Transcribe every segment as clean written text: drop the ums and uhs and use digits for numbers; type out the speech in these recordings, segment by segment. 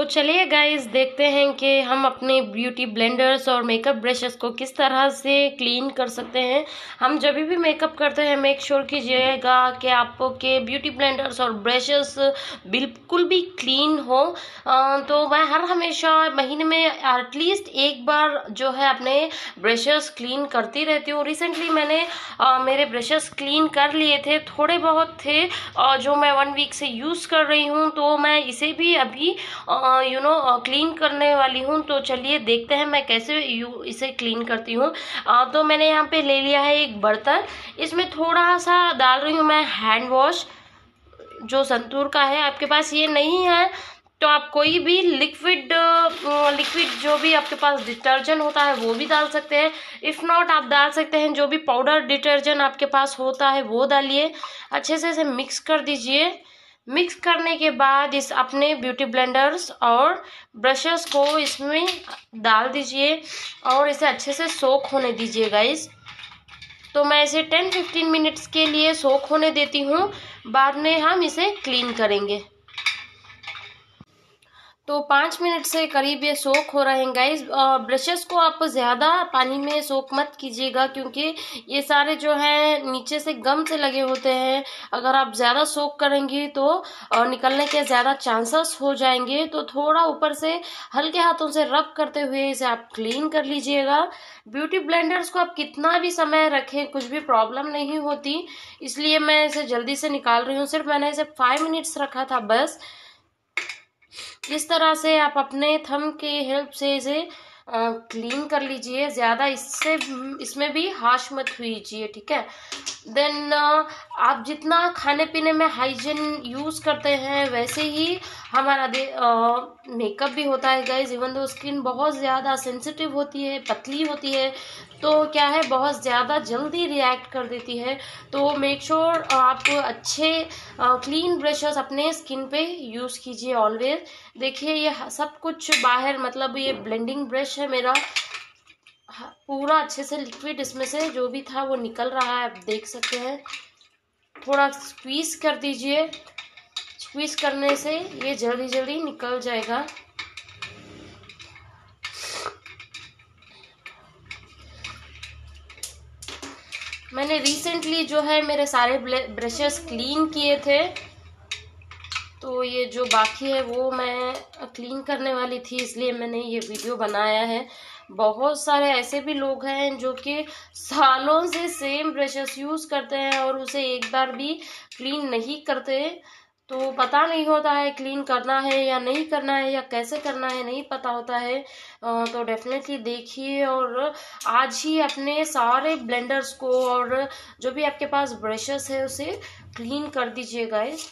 चलिए गाइस देखते हैं कि हम अपने ब्यूटी ब्लेंडर्स और मेकअप ब्रशेस को किस तरह से क्लीन कर सकते हैं। हम जब भी मेकअप करते हैं मेक श्योर कीजिएगा कि आपके ब्यूटी ब्लेंडर्स और ब्रशेस बिल्कुल भी क्लीन हो। तो मैं हर हमेशा महीने में एटलीस्ट एक बार जो है अपने ब्रशेस क्लीन करती रहती हूँ। रिसेंटली मैंने मेरे ब्रशेस क्लीन कर लिए थे, थोड़े बहुत थे जो मैं 1 वीक से यूज़ कर रही हूँ, तो मैं इसे भी अभी क्लीन करने वाली हूँ। तो चलिए देखते हैं मैं कैसे इसे क्लीन करती हूँ। तो मैंने यहाँ पे ले लिया है एक बर्तन, इसमें थोड़ा सा डाल रही हूँ मैं हैंड वॉश जो संतूर का है। आपके पास ये नहीं है तो आप कोई भी लिक्विड जो भी आपके पास डिटर्जेंट होता है वो भी डाल सकते हैं। इफ़ नॉट आप डाल सकते हैं जो भी पाउडर डिटर्जेंट आपके पास होता है वो डालिए। अच्छे से इसे मिक्स कर दीजिए। मिक्स करने के बाद इस अपने ब्यूटी ब्लेंडर्स और ब्रशेस को इसमें डाल दीजिए और इसे अच्छे से सोक होने दीजिए गाइस। तो मैं इसे 10-15 मिनट्स के लिए सोक होने देती हूँ, बाद में हम इसे क्लीन करेंगे। तो 5 मिनट से करीब ये सोक हो रहे हैं गाइज। ब्रशेस को आप ज़्यादा पानी में सोक मत कीजिएगा क्योंकि ये सारे जो है नीचे से गम से लगे होते हैं। अगर आप ज़्यादा सोक करेंगी तो निकलने के ज़्यादा चांसेस हो जाएंगे। तो थोड़ा ऊपर से हल्के हाथों से रब करते हुए इसे आप क्लीन कर लीजिएगा। ब्यूटी ब्लेंडर्स को आप कितना भी समय रखें कुछ भी प्रॉब्लम नहीं होती, इसलिए मैं इसे जल्दी से निकाल रही हूँ। सिर्फ मैंने इसे 5 मिनट्स रखा था बस। इस तरह से आप अपने थंब के हेल्प से इसे क्लीन कर लीजिए। ज़्यादा इसमें भी हाश मत हुईजिए, ठीक है। देन आप जितना खाने पीने में हाइजीन यूज़ करते हैं वैसे ही हमारा मेकअप भी होता है गाइज। इवन दो स्किन बहुत ज़्यादा सेंसिटिव होती है, पतली होती है, तो क्या है बहुत ज़्यादा जल्दी रिएक्ट कर देती है। तो मेक श्योर आप अच्छे क्लीन ब्रशेस अपने स्किन पे यूज़ कीजिए ऑलवेज। देखिए ये सब कुछ बाहर, मतलब ये ब्लेंडिंग ब्रश है मेरा, पूरा अच्छे से लिक्विड इसमें से जो भी था वो निकल रहा है, आप देख सकते हैं। थोड़ा स्क्वीज कर दीजिए, स्क्वीज करने से ये जल्दी जल्दी निकल जाएगा। मैंने रिसेंटली जो है मेरे सारे ब्रशेस क्लीन किए थे, तो ये जो बाकी है वो मैं क्लीन करने वाली थी, इसलिए मैंने ये वीडियो बनाया है। बहुत सारे ऐसे भी लोग हैं जो कि सालों से सेम ब्रशेस यूज़ करते हैं और उसे एक बार भी क्लीन नहीं करते। तो पता नहीं होता है क्लीन करना है या नहीं करना है या कैसे करना है, नहीं पता होता है। तो डेफिनेटली देखिए और आज ही अपने सारे ब्लेंडर्स को और जो भी आपके पास ब्रशेस है उसे क्लीन कर दीजिए गाइस।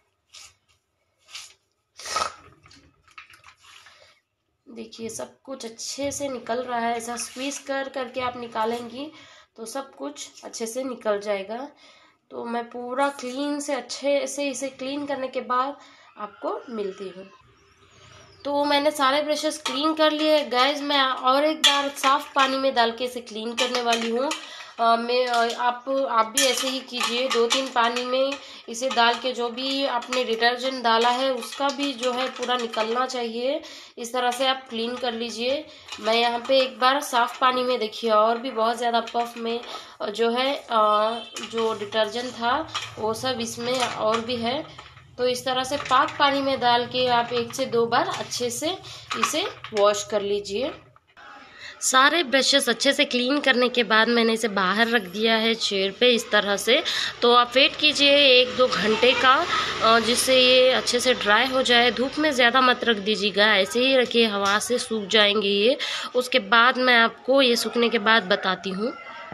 देखिए सब कुछ अच्छे से निकल रहा है। ऐसा स्क्वीज करके आप निकालेंगी तो सब कुछ अच्छे से निकल जाएगा। तो मैं पूरा क्लीन से अच्छे से इसे क्लीन करने के बाद आपको मिलती हूँ। तो मैंने सारे ब्रशेस क्लीन कर लिए गाइस। मैं और एक बार साफ पानी में डाल के इसे क्लीन करने वाली हूँ। आप भी ऐसे ही कीजिए, 2-3 पानी में इसे डाल के जो भी आपने डिटर्जेंट डाला है उसका भी जो है पूरा निकलना चाहिए। इस तरह से आप क्लीन कर लीजिए। मैं यहाँ पे एक बार साफ पानी में देखिए और भी बहुत ज़्यादा पफ में जो है जो डिटर्जेंट था वो सब इसमें और भी है। तो इस तरह से पाक पानी में डाल के आप 1 से 2 बार अच्छे से इसे वॉश कर लीजिए। सारे ब्रशेस अच्छे से क्लीन करने के बाद मैंने इसे बाहर रख दिया है चेयर पे इस तरह से। तो आप वेट कीजिए 1-2 घंटे का, जिससे ये अच्छे से ड्राई हो जाए। धूप में ज़्यादा मत रख दीजिएगा, ऐसे ही रखिए, हवा से सूख जाएंगे ये। उसके बाद मैं आपको ये सूखने के बाद बताती हूँ।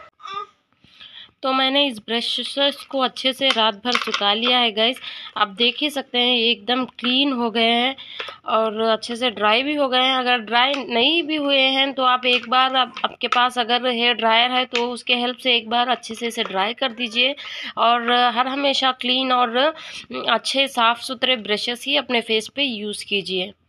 तो मैंने इस ब्रशेस को अच्छे से रात भर सुखा लिया है गाइस। आप देख ही सकते हैं एकदम क्लीन हो गए हैं और अच्छे से ड्राई भी हो गए हैं। अगर ड्राई नहीं भी हुए हैं तो आप एक बार आपके पास अगर हेयर ड्रायर है तो उसके हेल्प से एक बार अच्छे से इसे ड्राई कर दीजिए। और हर हमेशा क्लीन और अच्छे साफ़ सुथरे ब्रशेस ही अपने फेस पे यूज़ कीजिए।